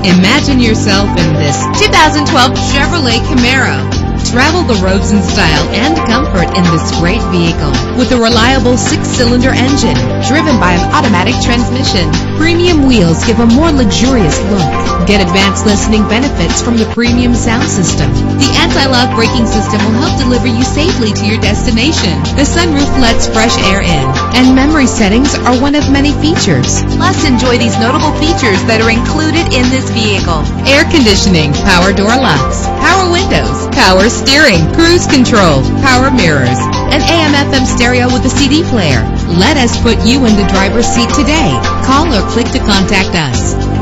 Imagine yourself in this 2012 Chevrolet Camaro. Travel the roads in style and comfort in this great vehicle with a reliable 6-cylinder engine driven by an automatic transmission. Premium wheels give a more luxurious look. Get advanced listening benefits from the premium sound system. The anti-lock braking system will help deliver you safely to your destination. The sunroof lets fresh air in, and memory settings are one of many features. Plus, enjoy these notable features that are included in this vehicle: air conditioning, power door locks, power windows, power steering, cruise control, power mirrors, an AM/FM stereo with a CD player. Let us put you in the driver's seat today. Call or click to contact us.